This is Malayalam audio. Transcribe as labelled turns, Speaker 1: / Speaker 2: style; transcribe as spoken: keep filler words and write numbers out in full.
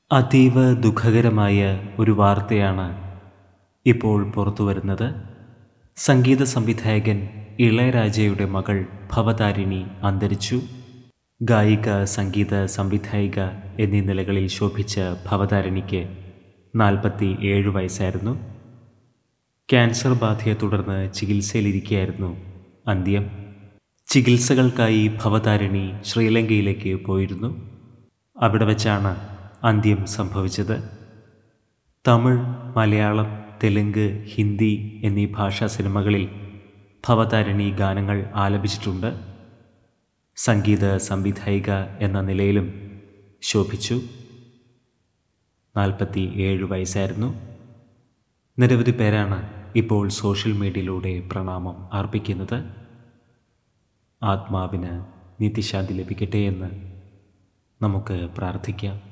Speaker 1: അതീവ ദുഃഖകരമായ ഒരു വാർത്തയാണ് ഇപ്പോൾ പുറത്തു വരുന്നത്. സംഗീത സംവിധായകൻ ഇളയരാജയുടെ മകൾ ഭവതാരിണി അന്തരിച്ചു. ഗായിക, സംഗീത സംവിധായിക എന്നീ നിലകളിൽ ശോഭിച്ച ഭവതാരിണിക്ക് നാൽപ്പത്തി ഏഴ് വയസ്സായിരുന്നു. ക്യാൻസർ ബാധയെ തുടർന്ന് ചികിത്സയിലിരിക്കെയായിരുന്നു അന്ത്യം. ചികിത്സകൾക്കായി ഭവതാരിണി ശ്രീലങ്കയിലേക്ക് പോയിരുന്നു. അവിടെ വച്ചാണ് അന്ത്യം സംഭവിച്ചത്. തമിഴ്, മലയാളം, തെലുങ്ക്, ഹിന്ദി എന്നീ ഭാഷാ സിനിമകളിൽ ഭവതാരിണി ഗാനങ്ങൾ ആലപിച്ചിട്ടുണ്ട്. സംഗീത സംവിധായിക എന്ന നിലയിലും ശോഭിച്ചു. നാൽപ്പത്തി ഏഴ് വയസ്സായിരുന്നു. നിരവധി പേരാണ് ഇപ്പോൾ സോഷ്യൽ മീഡിയയിലൂടെ പ്രണാമം അർപ്പിക്കുന്നത്. ആത്മാവിന് നിത്യശാന്തി ലഭിക്കട്ടെ എന്ന് നമുക്ക് പ്രാർത്ഥിക്കാം.